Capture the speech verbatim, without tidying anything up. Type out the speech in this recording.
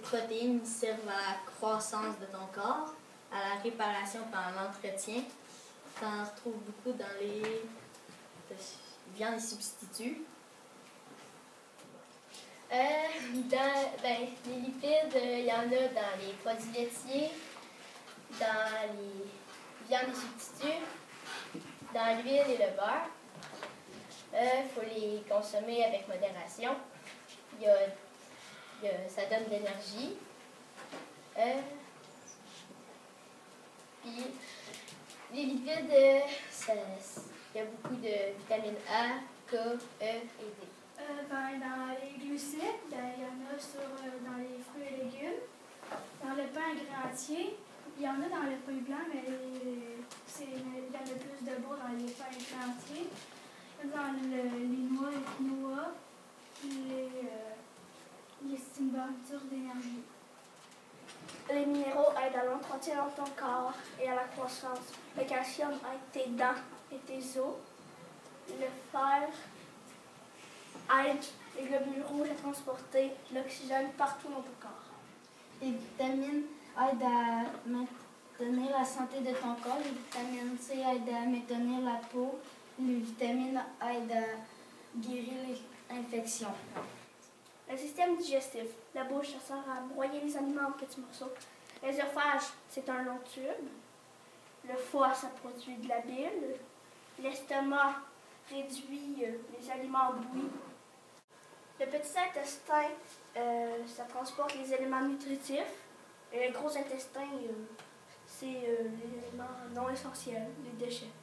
protéines servent à la croissance de ton corps, à la réparation et à l'entretien. Tu en retrouves beaucoup dans les viandes et substituts. Euh, dans ben, les lipides, il euh, y en a dans les produits laitiers, dans les viandes et substituts, dans l'huile et le beurre. Il euh, faut les consommer avec modération. Il y a, il y a, ça donne de l'énergie. Euh, puis, les lipides, euh, ça, il y a beaucoup de vitamines A, K, E et D. Euh, ben, dans les glucides, ben, il y en a sur, euh, dans les fruits et légumes. Dans le pain grain entier, il y en a dans le pain blanc, mais c'est, il y en a plus de beau dans les pains grain entiers. Dans le, les noix, les quinoa, les, euh, les stimulateurs d'énergie. Les minéraux aident à l'entretien de ton corps et à la croissance. Le calcium aide tes dents et tes os. Le fer aide les globules rouges à transporter l'oxygène partout dans ton corps. Les vitamines aident à maintenir la santé de ton corps. Les vitamines C aident à maintenir la peau. Les vitamines aident à guérir les infections. Le système digestif. La bouche, ça sert à broyer les aliments en petits morceaux. L'œsophage, c'est un long tube. Le foie, ça produit de la bile. L'estomac réduit les aliments en bouillie. Le petit intestin, euh, ça transporte les éléments nutritifs. Et le gros intestin, euh, c'est euh, les éléments non essentiels, les déchets.